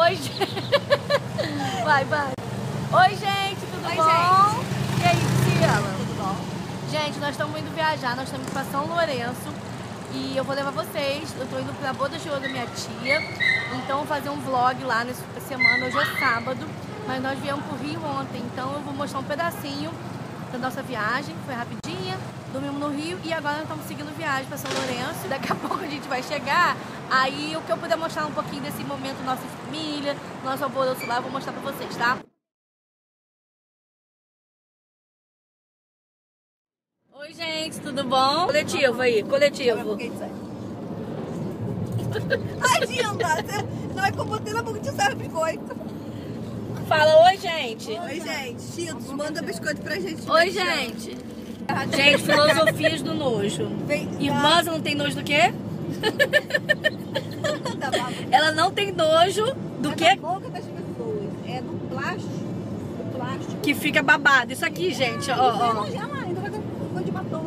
Oi, gente. Vai. Oi, gente, tudo bom? Gente. E aí, Priscila? Tudo bom? Gente, nós estamos indo viajar, nós estamos indo para São Lourenço. E eu vou levar vocês, eu tô indo pra boda de ouro da minha tia. Então eu vou fazer um vlog lá nessa semana, hoje é sábado. Mas nós viemos pro Rio ontem, então eu vou mostrar um pedacinho da nossa viagem. Foi rapidinha, dormimos no Rio e agora nós estamos seguindo viagem para São Lourenço. Daqui a pouco a gente vai chegar, aí o que eu puder mostrar um pouquinho desse momento nossa família, nosso alvoroço lá, eu vou mostrar pra vocês, tá? Oi, gente, tudo bom? Coletivo aí, coletivo. Ai, Dinda, não é como ter na boca de serve biscoito. Fala, oi, gente. Oi, gente. Cheetos, manda biscoito pra gente. Oi, gente. Gente, filosofias do nojo. Irmãs, não tem nojo do quê? Ela não tem nojo do quê? É da boca das pessoas. É do plástico. Do plástico. Que fica babado. Isso aqui, gente, ó. Ainda vai ter coisa de batom.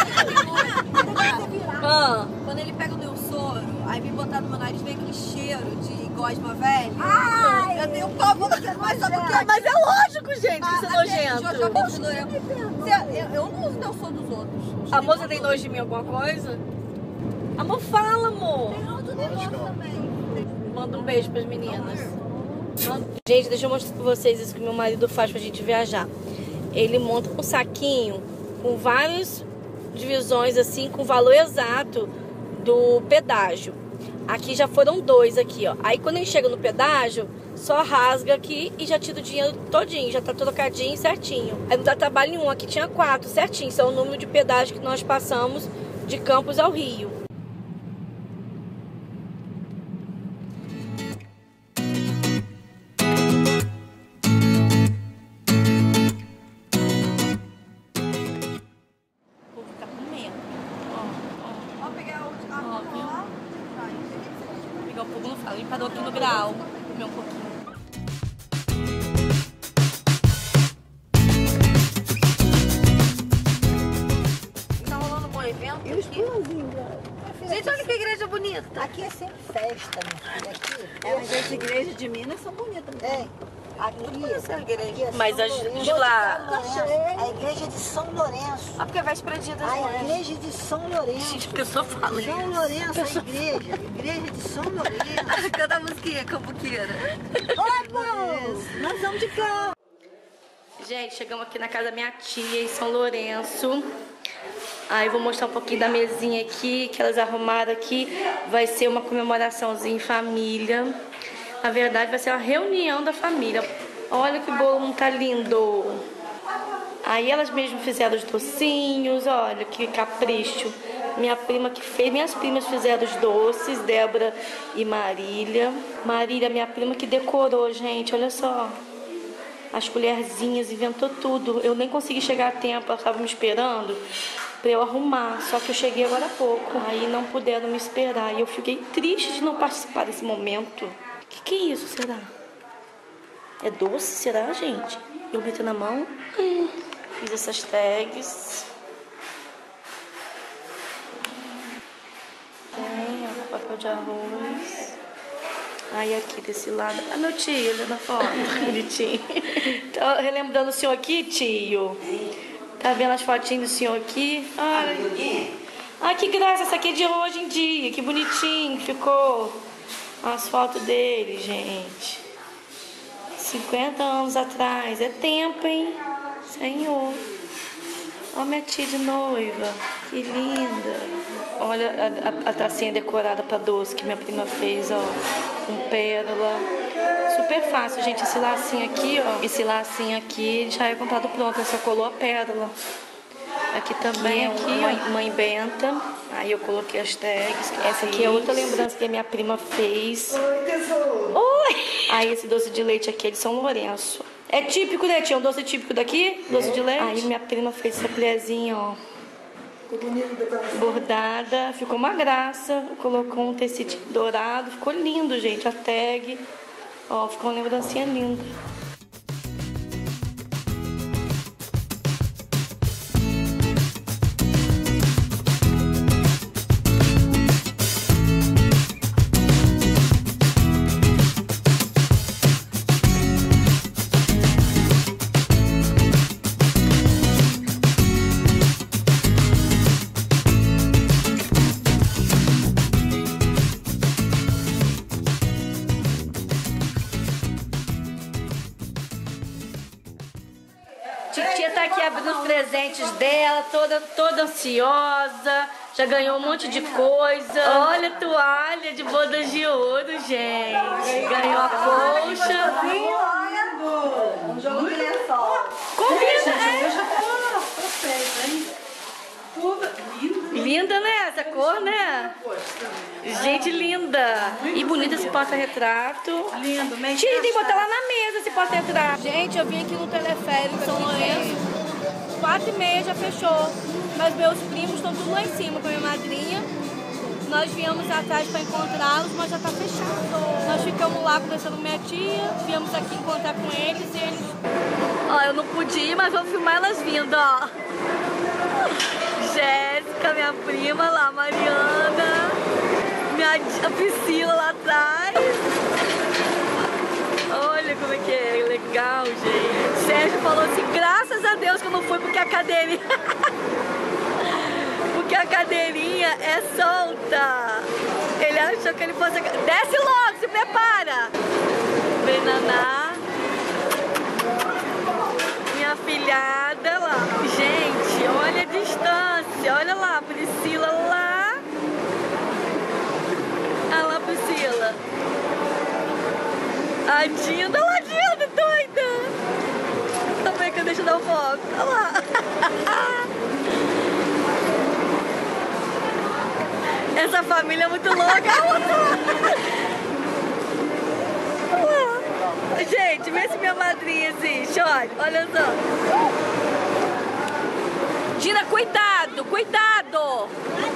Quando ele pega o meu soro, aí vem botar no meu nariz, vem aquele cheiro de gosma velha. Ai, eu tenho um pavor daquele, mas sabe o que? Mas é lógico, gente, que isso é nojento. Eu não uso o soro dos outros. A moça tem nojo de mim alguma coisa? Amor, fala, amor. Tem outro negócio também. Manda um beijo pras meninas. Gente, deixa eu mostrar pra vocês isso que meu marido faz pra gente viajar. Ele monta um saquinho com várias divisões assim, com o valor exato do pedágio. Aqui já foram 2 aqui, ó. Aí quando ele chega no pedágio, só rasga aqui e já tira o dinheiro todinho, já tá trocadinho certinho. Aí não dá trabalho nenhum, aqui tinha 4 certinho, são o número de pedágio que nós passamos de Campos ao Rio. Ele parou aqui no grau, comer um pouquinho. Tá rolando um bom evento aqui. Gente, olha que igreja bonita. Aqui é sempre festa, minha filha. Aqui. As igrejas de Minas são bonitas. É. Aqui é igreja. Mas as de lá. A igreja de São Lourenço. Ah, porque vai explodir das A igreja de São Lourenço. Gente, porque eu só falo. São Lourenço, a igreja. Igreja de São Lourenço. Canta a musiquinha, cambuqueira. Oi, povo! Nós vamos de carro. Gente, chegamos aqui na casa da minha tia em São Lourenço. Aí vou mostrar um pouquinho da mesinha aqui, que elas arrumaram aqui. Vai ser uma comemoraçãozinha em família. Na verdade, vai ser uma reunião da família. Olha que bolo tá lindo. Aí elas mesmo fizeram os docinhos, olha que capricho. Minha prima que fez, minhas primas fizeram os doces, Débora e Marília. Marília, minha prima que decorou, gente, olha só. As colherzinhas, inventou tudo. Eu nem consegui chegar a tempo, elas estavam me esperando pra eu arrumar. Só que eu cheguei agora há pouco. Aí não puderam me esperar. E eu fiquei triste de não participar desse momento. Que é isso, será? É doce, será, gente? Eu meto na mão. Fiz essas tags. Tem, ó, papel de arroz. Aí aqui desse lado. Ah, meu tio, olha na foto. Bonitinho. Tá relembrando o senhor aqui, tio? Tá vendo as fotinhas do senhor aqui? Ai, que graça. Essa aqui é de hoje em dia. Que bonitinho ficou. As fotos dele, gente. 50 anos atrás. É tempo, hein? Senhor. Olha minha tia de noiva. Que linda. Olha a tacinha decorada para doce que minha prima fez, ó. Com pérola. Super fácil, gente. Esse lacinho aqui, ó. Esse lacinho aqui já é comprado pronto. Só colou a pérola. Aqui também é Mãe Benta. Aí eu coloquei as tags. Essa aqui é outra lembrança que a minha prima fez. Oi, tesouro. Oi! Aí esse doce de leite aqui é de São Lourenço. É típico, né, tia? Um doce típico daqui? Doce de leite. Aí minha prima fez essa colherzinha, ó. Bordada. Ficou uma graça. Colocou um tecido dourado. Ficou lindo, gente. A tag. Ó, ficou uma lembrancinha linda. Titia tá aqui abrindo os presentes dela, toda ansiosa. Já ganhou um monte de coisa. Olha a toalha de bodas de ouro, gente. Ganhou a colcha. Um jogo de lençol. Combina, Eu já tô perfeita, hein? Toda linda. Linda, né? Essa cor, né? Gente, linda. E bonita esse porta-retrato. Lindo, meio Tia, tem que botar lá na mesa esse porta-retrato. Gente, eu vim aqui no teleférico São Lourenço. 4h30 já fechou. Mas meus primos estão tudo lá em cima com a minha madrinha. Nós viemos atrás para encontrá-los, mas já tá fechado. Nós ficamos lá conversando com minha tia, viemos aqui encontrar com eles e eles... Ó, eu não podia ir, mas vou filmar elas vindo, ó. Jéssica, minha prima lá, Mariana, a Priscila lá atrás. Olha como é que é legal, gente. Sérgio falou assim, graças a Deus que eu não fui porque a cadeirinha... porque a cadeirinha é solta. Ele achou que ele fosse... Desce logo, se prepara. Vem Naná. Minha afilhada lá. Gente, olha a distância. Olha lá, Priscila lá. Olha lá, Priscila. A Dinda lá, Dinda, doida. Também que eu deixo dar um foco. Olha lá. Essa família é muito louca. Olha lá. Gente, vê se minha madrinha existe, olha só. Dina, cuidado, cuidado.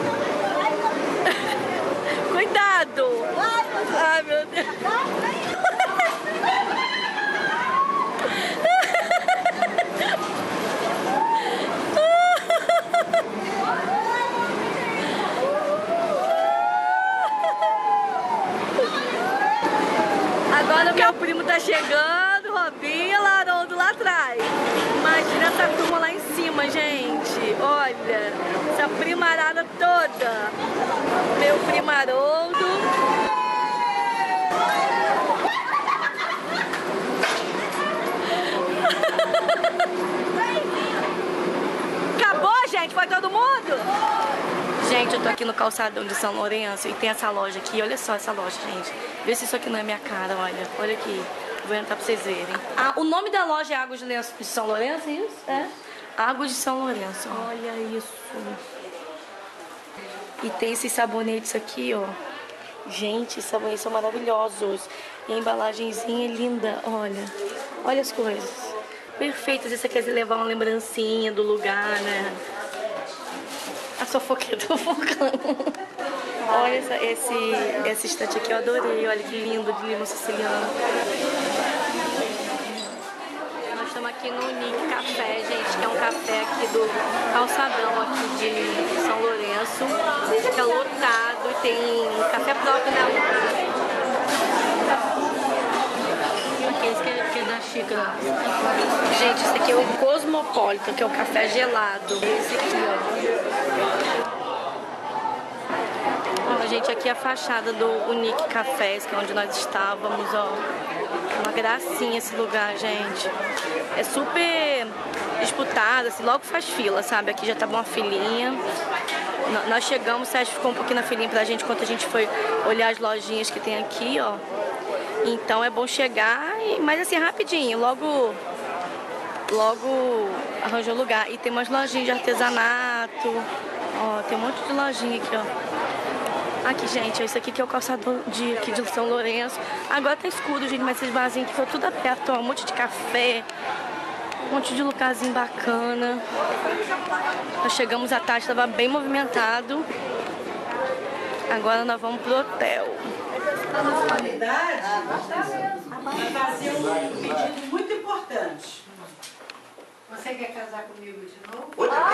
Cuidado. Ai, meu Deus. Agora o meu primo tá chegando, Robinha, Haroldo lá atrás. Imagina essa turma lá em cima, gente. Olha, essa primarada toda. Meu primo Haroldo. Acabou, gente? Foi todo mundo? Gente, eu tô aqui no calçadão de São Lourenço e tem essa loja aqui. Olha só essa loja, gente. Vê se isso aqui não é minha cara, olha. Olha aqui. Vou entrar pra vocês verem. Ah, o nome da loja é Águas de São Lourenço, é isso? É? Águas de São Lourenço. Olha isso. E tem esses sabonetes aqui, ó. Gente, esses sabonetes são maravilhosos. E a embalagenzinha é linda, olha. Olha as coisas. Perfeitas. Você quer levar uma lembrancinha do lugar, né? A fofoqueira tá fofocando. Olha esse estante aqui, eu adorei. Olha que lindo, de limão siciliano. Nós estamos aqui no Nick Café, gente, que é um café aqui do calçadão aqui de São Lourenço. Fica lotado e tem café próprio na esse que é da xícara. Gente, esse aqui é o Cosmopolitan, que é o café gelado. Esse aqui, ó. Ó, gente, aqui é a fachada do Unique Cafés, que é onde nós estávamos, ó. Uma gracinha esse lugar, gente. É super disputado, assim, logo faz fila, sabe? Aqui já tava uma filinha. Nós chegamos, o Sérgio ficou um pouquinho na filinha pra gente enquanto a gente foi olhar as lojinhas que tem aqui, ó. Então é bom chegar, mas assim, rapidinho, logo arranjou lugar. E tem umas lojinhas de artesanato, ó, tem um monte de lojinha aqui, ó. Aqui, gente, isso aqui que é o calçador aqui de São Lourenço. Agora tá escuro, gente, mas esses barzinhos aqui foram tudo aberto, ó, um monte de café, um monte de lugarzinho bacana. Nós chegamos à tarde, estava bem movimentado. Agora nós vamos pro hotel. A nossa comunidade vai fazer um pedido muito importante. Você quer casar comigo de novo?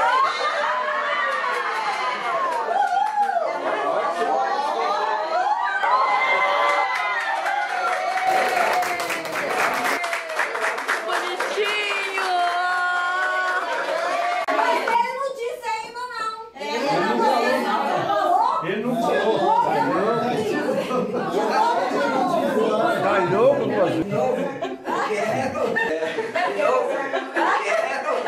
Bonitinho! Mas ele não disse ainda, não. Ele não falou. Tá louco,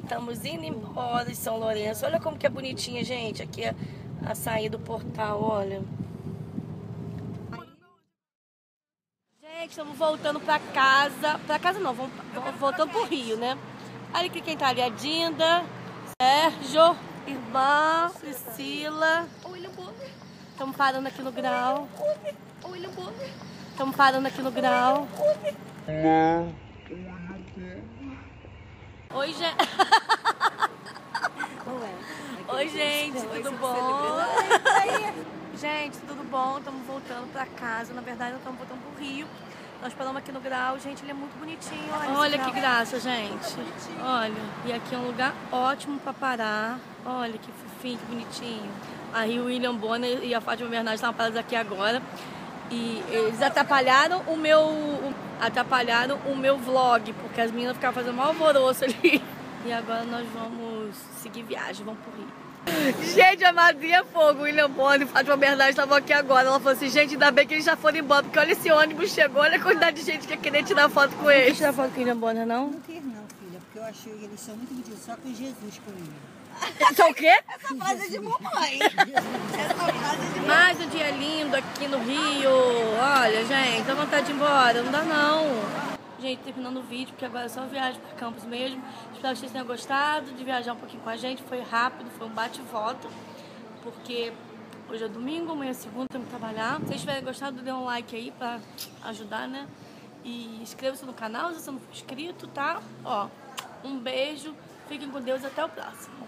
Estamos indo embora de São Lourenço. Olha como que é bonitinha, gente. Aqui é a saída do portal, olha. Gente, estamos voltando pra casa. Pra casa não, vamos voltando pro Rio, né? Olha aqui quem tá ali, a Dinda, Sérgio, irmã, Priscila. Estamos parando aqui no Grau. Estamos parando aqui no Grau. Oi, gente. Oi, gente, tudo bom? Gente, tudo bom? Estamos voltando pra casa. Na verdade, nós estamos voltando pro Rio. Nós paramos aqui no Grau. Gente, ele é muito bonitinho. Olha que graça, gente. Olha, e aqui é um lugar ótimo pra parar. Olha que fofinho, que bonitinho. Aí o William Bonner e a Fátima Bernardes estão parados aqui agora. E eles atrapalharam o meu vlog, porque as meninas ficavam fazendo um alvoroço ali. E agora nós vamos seguir viagem, vamos pro Rio. Gente, a madrinha é fogo, o William Bonner e Fátima Bernardes estavam aqui agora. Ela falou assim, gente, ainda bem que eles já foram embora, porque olha esse ônibus chegou, olha a quantidade de gente que ia querer tirar foto com eles. Não quer tirar foto com o William Bonner, não? Não quis não, filha, porque eu achei que eles são muito bonitos, só com Jesus comigo. São o quê? Essa frase é de mamãe. Essa frase é de mamãe. Mais um dia lindo aqui no Rio. Olha, gente, dá vontade de ir embora, não dá não. Gente, terminando o vídeo, porque agora é só viagem para Campos mesmo. Espero que vocês tenham gostado de viajar um pouquinho com a gente. Foi rápido, foi um bate e volta, porque hoje é domingo, amanhã é segunda, temos que trabalhar. Se vocês tiverem gostado, dê um like aí para ajudar, né? E inscreva-se no canal se você não for inscrito, tá? Ó, um beijo, fiquem com Deus, até o próximo.